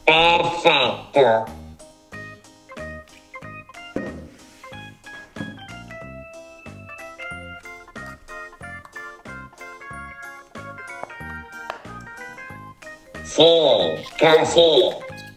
Perfetto. Sì, così.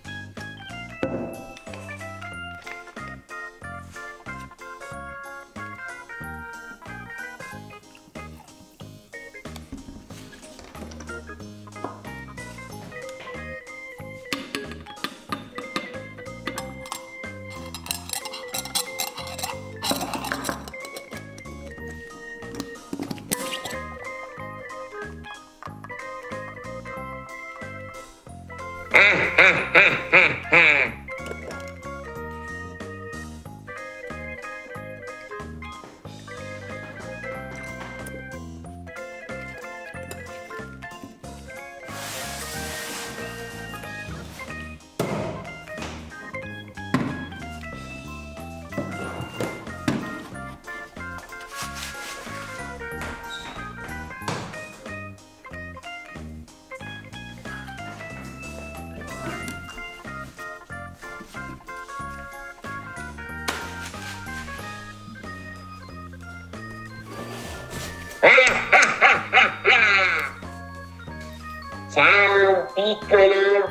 Ciao, piccolo.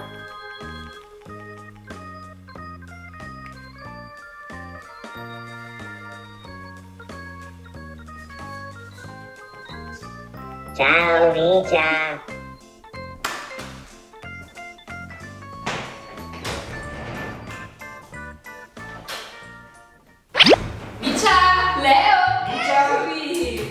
Ciao, Micia. Micia, Leo, eccomi.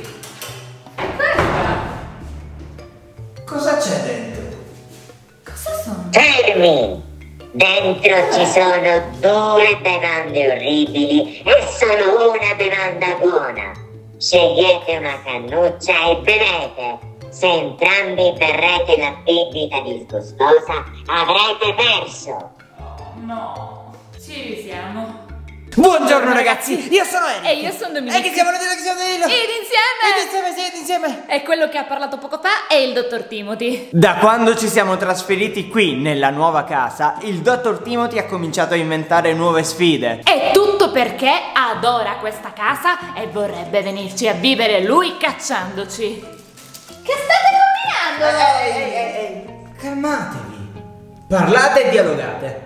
Cosa c'è dentro? Cosa sono? Fermi! Dentro ci sono due bevande orribili e solo una bevanda buona. Scegliete una cannuccia e bevete. Se entrambi berrete la bibita disgustosa, avrete perso. No, ci risiamo. Buongiorno ragazzi, io sono Eric. E io sono Dominica. E che siamo noi? Ed insieme. E quello che ha parlato poco fa è il dottor Timothy. Da quando ci siamo trasferiti qui nella nuova casa, il dottor Timothy ha cominciato a inventare nuove sfide. E tutto perché adora questa casa e vorrebbe venirci a vivere lui cacciandoci. Che state combinando? Ehi, calmatevi. Parlate e dialogate.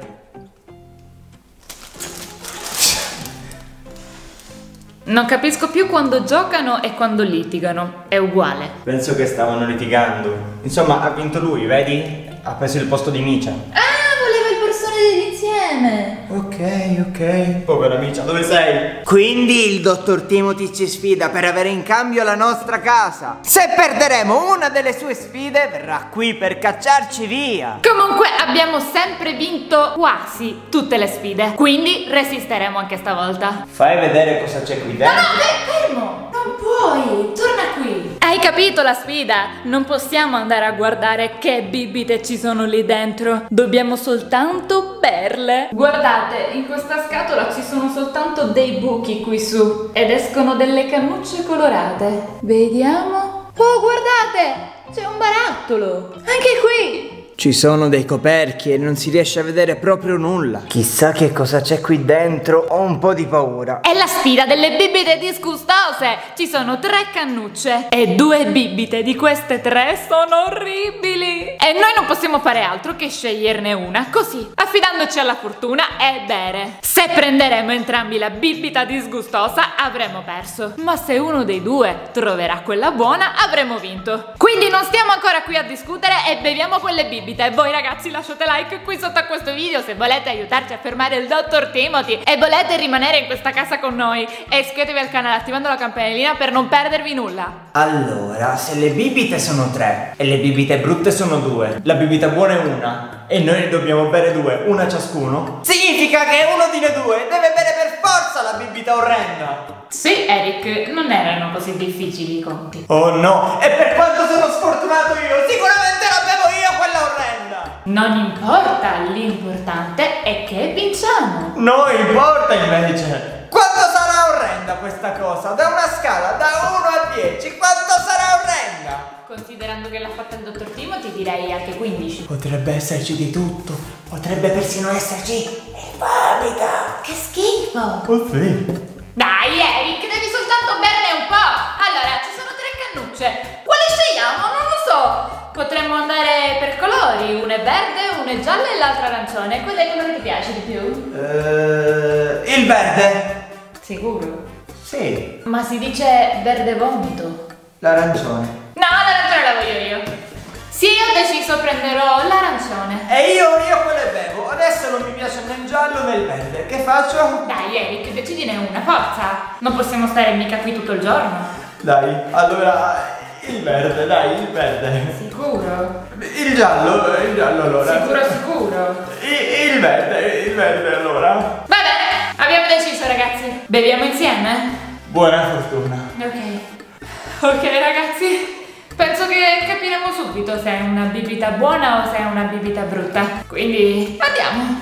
Non capisco più quando giocano e quando litigano. È uguale. Penso che stavano litigando. Insomma, ha vinto lui, vedi? Ha preso il posto di Micia. Ah, voleva il borsone dell'insieme. Ok. Povera Micia, dove sei? Quindi il dottor Timothy ci sfida per avere in cambio la nostra casa. Se perderemo una delle sue sfide, verrà qui per cacciarci via. Comunque abbiamo sempre vinto quasi tutte le sfide. Quindi resisteremo anche stavolta. Fai vedere cosa c'è qui dentro. Fermo! Non puoi! Torna qui! Hai capito la sfida? Non possiamo andare a guardare che bibite ci sono lì dentro. Dobbiamo soltanto berle. Guardate, in questa scatola ci sono soltanto dei buchi qui su. Ed escono delle cannucce colorate. Vediamo. Oh, guardate! C'è un barattolo. Anche qui! Ci sono dei coperchi e non si riesce a vedere proprio nulla. Chissà che cosa c'è qui dentro, ho un po' di paura. È la sfida delle bibite disgustose. Ci sono 3 cannucce e 2 bibite di queste 3 sono orribili. E noi non possiamo fare altro che sceglierne una, così, affidandoci alla fortuna e bere. Se prenderemo entrambi la bibita disgustosa avremo perso, ma se uno dei 2 troverà quella buona avremo vinto. Quindi non stiamo ancora qui a discutere e beviamo quelle bibite. E voi ragazzi lasciate like qui sotto a questo video se volete aiutarci a fermare il dottor Timothy e volete rimanere in questa casa con noi. E iscrivetevi al canale attivando la campanellina per non perdervi nulla. Allora, se le bibite sono 3 e le bibite brutte sono 2, la bibita buona è una e noi ne dobbiamo bere 2, una ciascuno, significa che uno di noi 2 deve bere per forza la bibita orrenda. Sì, Eric, non erano così difficili i conti. Oh no, e per quanto sono sfortunato io, sicuramente la bevo io quella orrenda. Non importa, l'importante è che vinciamo. No, importa invece. Quanto sarà orrenda questa cosa? Da una scala da 1 a 10, quanto sarà orrenda? considerando che l'ha fatta il dottor Timothy, direi anche 15. Potrebbe esserci di tutto. Potrebbe persino esserci il vomito. Che schifo! Oh sì. Dai Eric, devi soltanto berne un po'. Allora, ci sono 3 cannucce. Quale scegliamo? Non lo so. Potremmo andare per colori. Una è verde, una è gialla e l'altra arancione. Qual è il colore che ti piace di più? Il verde. Sicuro? Sì. Ma si dice verde vomito. L'arancione. No, l'arancione la voglio io. Sì, ho deciso, prenderò l'arancione. E io quelle bevo. Adesso non mi piace né il giallo né il verde. Che faccio? Dai Eric, decidine una, forza. Non possiamo stare mica qui tutto il giorno. Dai, allora il verde, dai, il verde. Sicuro? Il giallo allora. Sicuro? Il verde allora. Va bene, abbiamo deciso ragazzi. Beviamo insieme? Buona fortuna. Ok ragazzi, penso che capiremo subito se è una bibita buona o se è una bibita brutta. Quindi andiamo.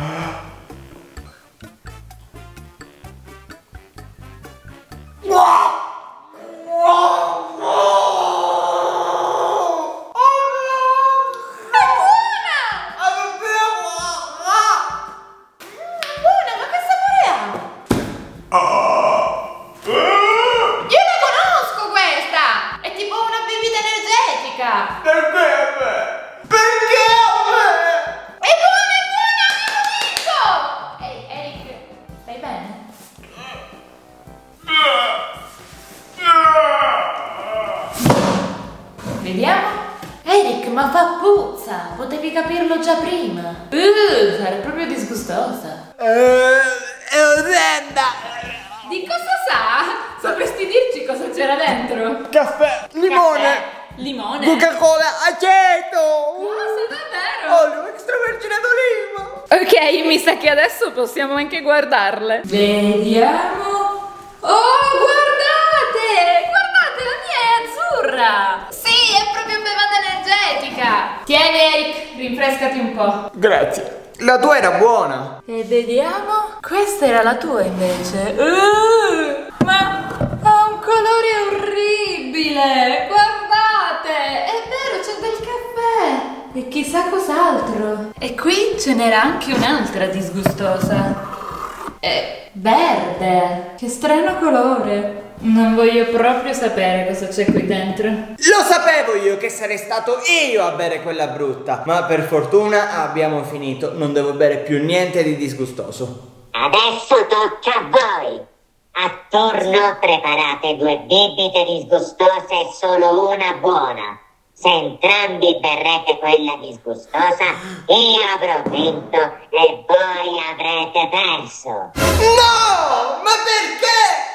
Vediamo. Eric, ma fa puzza! Potevi capirlo già prima. Sarà proprio disgustosa. È orrenda. Di cosa sa? Sapresti dirci cosa c'era dentro? Caffè, limone, Caffè, limone. Coca-Cola, aceto. Cosa, davvero? Olio extravergine d'oliva. Ok, mi sa che adesso possiamo anche guardarle. Vediamo. Oh, guardate! Guardate, la mia è azzurra! Sì, è proprio bevanda energetica! Tieni Eric, rinfrescati un po'. Grazie. La tua era buona. E vediamo. Questa era la tua invece. Ma ha un colore orribile! Guardate! È vero, c'è del caffè! E chissà cos'altro. E qui ce n'era anche un'altra disgustosa. È verde. Che strano colore. Non voglio proprio sapere cosa c'è qui dentro. Lo sapevo io che sarei stato io a bere quella brutta. Ma per fortuna abbiamo finito. Non devo bere più niente di disgustoso. Adesso tocca a voi. A turno preparate 2 bibite disgustose e solo una buona. Se entrambi berrete quella disgustosa, io avrò vinto e voi avrete perso. No! Ma perché?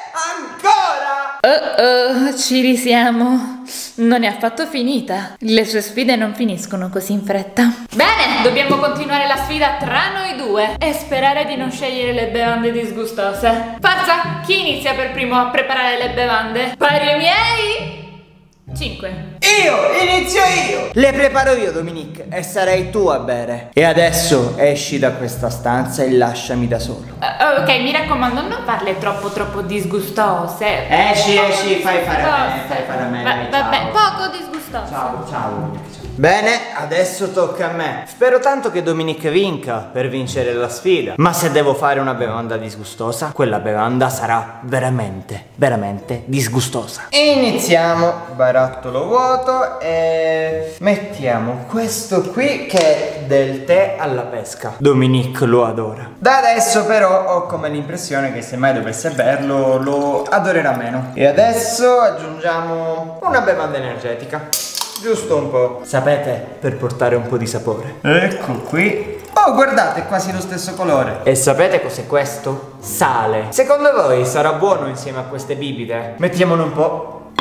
Ancora? Ci risiamo. Non è affatto finita. Le sue sfide non finiscono così in fretta. Bene, dobbiamo continuare la sfida tra noi due e sperare di non scegliere le bevande disgustose. Forza, chi inizia per primo a preparare le bevande? Pari ai miei 5. Inizio io. Le preparo io, Dominique, e sarai tu a bere. E adesso esci da questa stanza e lasciami da solo. Ok, mi raccomando, non farle troppo disgustose. Esci, fai fare a me. Vabbè, poco disgustose. Ciao. Bene, adesso tocca a me. Spero tanto che Dominique vinca per vincere la sfida. Ma se devo fare una bevanda disgustosa, quella bevanda sarà veramente disgustosa. Iniziamo. Barattolo vuoto e mettiamo questo qui che è del tè alla pesca. Dominique lo adora. Da adesso però ho come l'impressione che se mai dovesse berlo lo adorerà meno. E adesso aggiungiamo una bevanda energetica. Giusto un po', sapete, per portare un po' di sapore. Ecco qui. Oh, guardate, è quasi lo stesso colore. E sapete cos'è questo? Sale. Secondo voi sarà buono insieme a queste bibite? Mettiamolo un po'.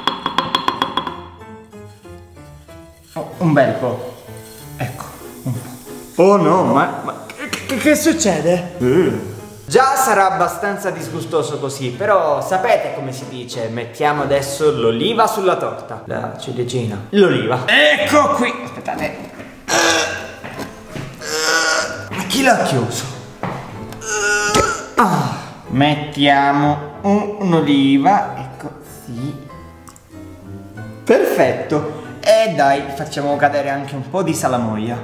Oh, un bel po'. Ecco, un po'. Oh no, ma che succede? Già sarà abbastanza disgustoso così, però sapete come si dice? Mettiamo adesso l'oliva sulla torta. La ciliegina. L'oliva. Ecco qui. Aspettate. Ma chi l'ha chiuso? Mettiamo un'oliva. Ecco, sì. Perfetto. E dai, facciamo cadere anche un po' di salamoia.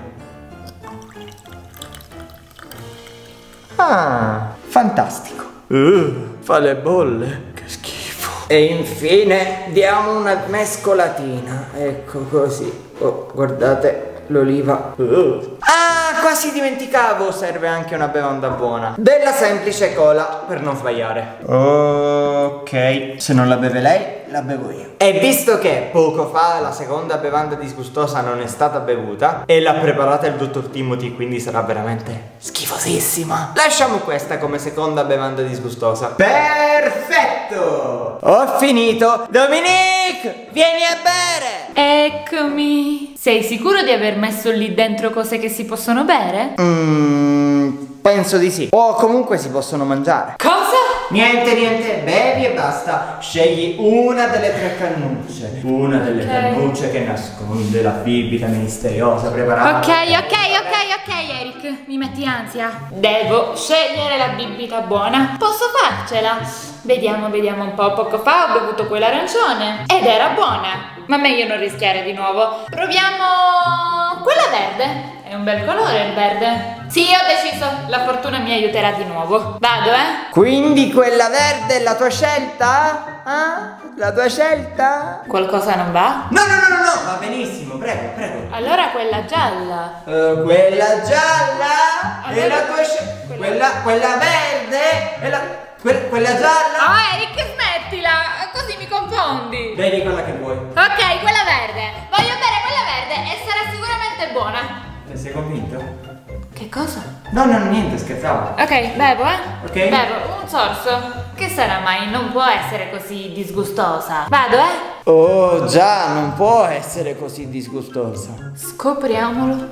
Ah, fantastico. Fa le bolle. Che schifo. E infine diamo una mescolatina. Ecco così. Oh, guardate l'oliva. Ah, quasi dimenticavo, serve anche una bevanda buona. Della semplice cola, per non sbagliare. Ok, se non la beve lei, la bevo io. E visto che poco fa la seconda bevanda disgustosa non è stata bevuta e l'ha preparata il dottor Timothy, quindi sarà veramente schifosissima, lasciamo questa come seconda bevanda disgustosa. Perfetto! Ho finito. Dominique, vieni a bere. Eccomi. Sei sicuro di aver messo lì dentro cose che si possono bere? Penso di sì. O comunque si possono mangiare. Cosa? Niente, bevi e basta. Scegli una delle 3 cannucce. Una delle cannucce che nasconde la bibita misteriosa preparata. Ok, Eric, mi metti ansia. Devo scegliere la bibita buona. Posso farcela? Vediamo un po'. Poco fa ho bevuto quell'arancione ed era buona, ma meglio non rischiare di nuovo. Proviamo quella verde. È un bel colore il verde. Sì, ho deciso. La fortuna mi aiuterà di nuovo. Vado, Quindi quella verde è la tua scelta? Ah? La tua scelta? Qualcosa non va? No, va benissimo, prego. Allora quella gialla. Quella gialla allora, è la tua scelta. Quella verde è la... Quella gialla? Oh, Eric, smettila, così mi confondi. Vedi quella che vuoi. Ok, quella verde. Voglio bere quella verde e sarà sicuramente buona. Ne sei convinto? Che cosa? No, niente, scherzavo. Ok, bevo, Ok. Bevo un sorso. Che sarà mai? Non può essere così disgustosa. Vado, Oh, già, non può essere così disgustosa. Scopriamolo.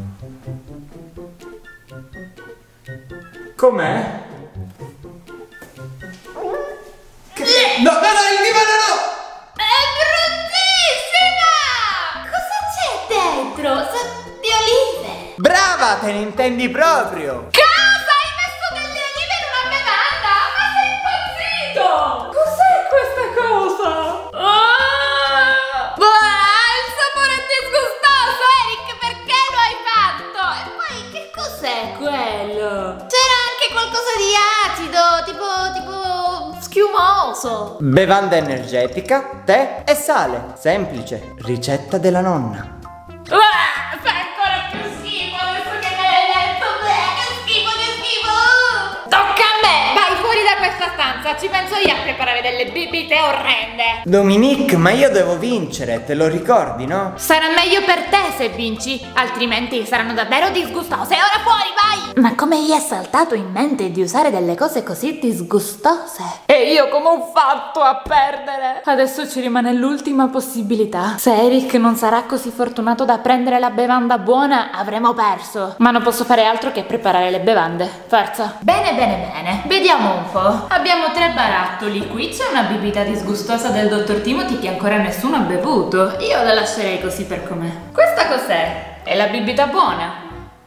Com'è? No, il divano no! È bruttissima! Cosa c'è dentro? Sa di olive. Brava, te ne intendi proprio. Cosa? Hai messo delle olive in una bevanda? Ma sei impazzito! Cos'è questa cosa? Il sapore è disgustoso, Eric, perché lo hai fatto? E poi che cos'è quello? C'era anche qualcosa di acido, tipo schiumoso. Bevanda energetica, tè e sale. Semplice, ricetta della nonna. Fa ancora più schifo adesso che me l'hai detto. Che schifo. Tocca a me. Vai fuori da questa stanza. Ci penso io a preparare delle bibite orrende. Dominique, ma io devo vincere, te lo ricordi, no? Sarà meglio per te se vinci, altrimenti saranno davvero disgustose. Ora fuori, vai! Ma come gli è saltato in mente di usare delle cose così disgustose? E io come ho fatto a perdere? Adesso ci rimane l'ultima possibilità. Se Eric non sarà così fortunato da prendere la bevanda buona, avremo perso. Ma non posso fare altro che preparare le bevande. Forza. Bene. Vediamo un po'. Abbiamo 3 barattoli. Qui c'è una bibita disgustosa del dottor Timothy che ancora nessuno ha bevuto. Io la lascerei così per com'è. Questa cos'è? È la bibita buona.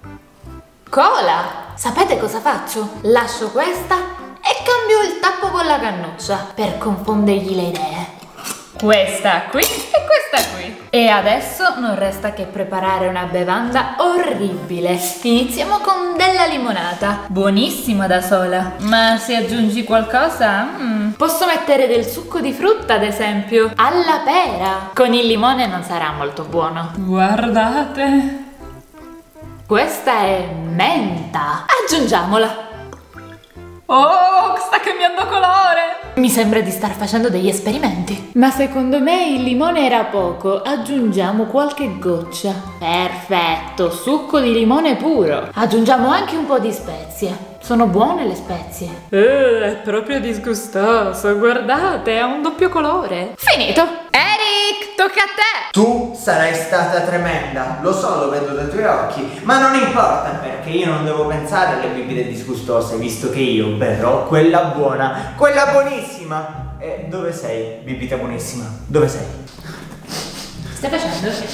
Cola! Sapete cosa faccio? Lascio questa e cambio il tappo con la cannuccia per confondergli le idee. Questa qui e questa qui. E adesso non resta che preparare una bevanda orribile. Iniziamo con della limonata. Buonissima da sola. Ma se aggiungi qualcosa, posso mettere del succo di frutta, ad esempio. Alla pera. Con il limone non sarà molto buono. Guardate. Questa è menta. Aggiungiamola. Oh, sta cambiando colore! Mi sembra di star facendo degli esperimenti. Ma secondo me il limone era poco. Aggiungiamo qualche goccia. Perfetto, succo di limone puro. Aggiungiamo anche un po' di spezie. Sono buone le spezie. È proprio disgustoso, guardate, ha un doppio colore. Finito. Eric, tocca a te. Tu sarai stata tremenda, lo so, lo vedo dai tuoi occhi, ma non importa perché io non devo pensare alle bibite disgustose, visto che io berrò quella buona, quella buonissima. E dove sei, bibita buonissima? Dove sei? Stai facendo?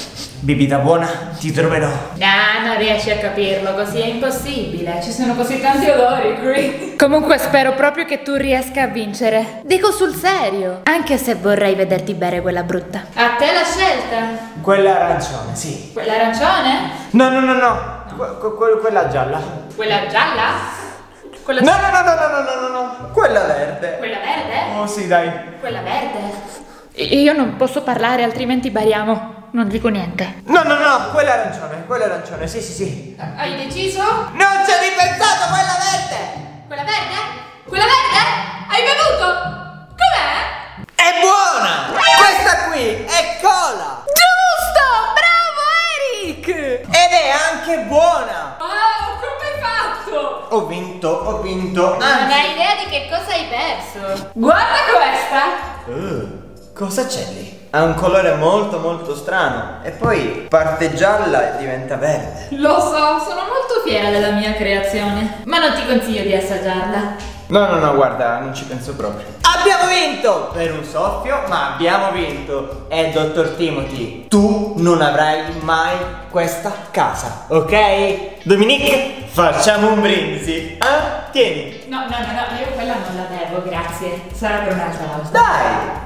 Bibita buona, ti troverò. No, non riesci a capirlo, così è impossibile. Ci sono così tanti odori qui. Comunque spero proprio che tu riesca a vincere. Dico sul serio. Anche se vorrei vederti bere quella brutta. A te la scelta? Quella arancione, sì. Quella arancione? No. Quella gialla. Quella gialla? Quella No. Quella verde. Quella verde? Oh sì, dai. Quella verde? Io non posso parlare, altrimenti bariamo. Non dico niente. No, quella arancione, sì. Hai deciso? Non ci hai ripensato, quella verde! Quella verde? Quella verde? Hai bevuto? Com'è? È buona! Questa qui è cola! Giusto! Bravo Eric! Ed è anche buona! Wow, come hai fatto? Ho vinto. Non hai idea di che cosa hai perso. Guarda questa! Cosa c'è lì? Ha un colore molto strano. E poi parte gialla e diventa verde. Lo so, sono molto fiera della mia creazione. Ma non ti consiglio di assaggiarla. No, guarda, non ci penso proprio. Abbiamo vinto! Per un soffio, ma abbiamo vinto. E dottor Timothy, tu non avrai mai questa casa, ok? Dominique, facciamo un brindisi. Tieni. No, io quella non la bevo, grazie. Sarà per un'altra volta. Dai!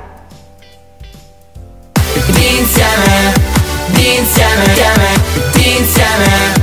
Insieme,